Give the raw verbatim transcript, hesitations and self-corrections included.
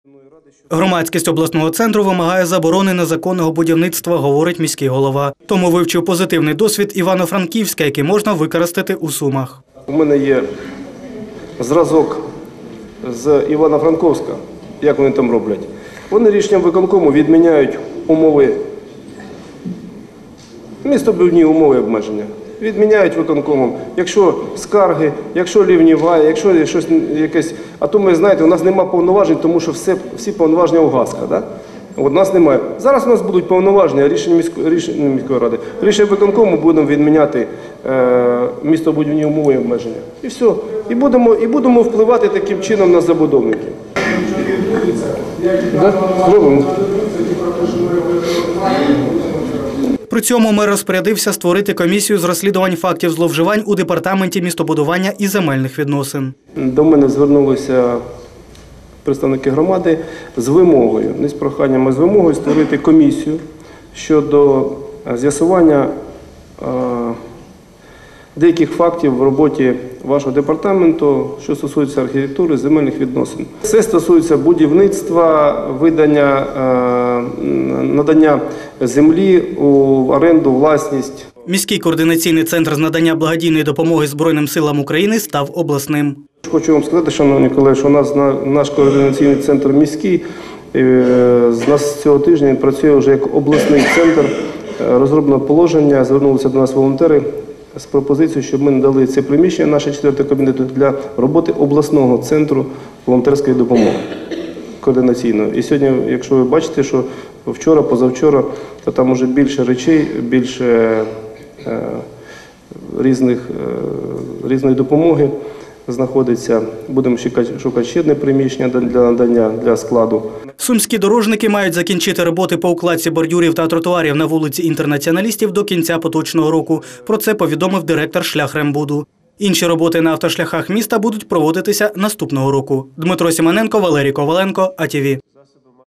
Громадськість обласного центру вимагає заборони незаконного будівництва, говорить міський голова. Тому вивчив позитивний досвід Івано-Франківська, який можна використати у Сумах. У мене є зразок з Івано-Франковська, як вони там роблять. Вони рішенням виконкому відміняють умови, містобудівні умови обмеження. Відміняють виконкомом. Якщо скарги, якщо лівнєва, якщо щось якесь. А то ми, знаєте, у нас немає повноважень, тому що все, всі повноваження у ГАСКа. Да? От нас немає. Зараз у нас будуть повноваження, рішення міської, рішення міської ради. Рішення виконкому будемо відміняти е, містобудівні умови і обмеження. І все. І будемо, і будемо впливати таким чином на забудовників. Да? Робимо. При цьому мер розпорядився створити комісію з розслідувань фактів зловживань у департаменті містобудування і земельних відносин. До мене звернулися представники громади з вимогою, не з проханням, а з вимогою створити комісію щодо з'ясування деяких фактів в роботі вашого департаменту, що стосується архітектури, земельних відносин. Все стосується будівництва, видання, надання землі у оренду, власність. Міський координаційний центр з надання благодійної допомоги Збройним силам України став обласним. Хочу вам сказати, шановні колеги, що у нас наш координаційний центр міський, з нас цього тижня він працює вже як обласний центр, розроблено положення, звернулися до нас волонтери з пропозицією, щоб ми надали це приміщення, наше четвертого кабінету, для роботи обласного центру волонтерської допомоги координаційної. І сьогодні, якщо ви бачите, що вчора, позавчора, то там вже більше речей, більше е, різних, е, різної допомоги знаходиться. Будемо шукати, шукати ще одне приміщення для надання, для складу. Сумські дорожники мають закінчити роботи по укладці бордюрів та тротуарів на вулиці Інтернаціоналістів до кінця поточного року. Про це повідомив директор «Шляхрембуду». Інші роботи на автошляхах міста будуть проводитися наступного року. Дмитро Сімоненко, Валерій Коваленко, А Ті Ві.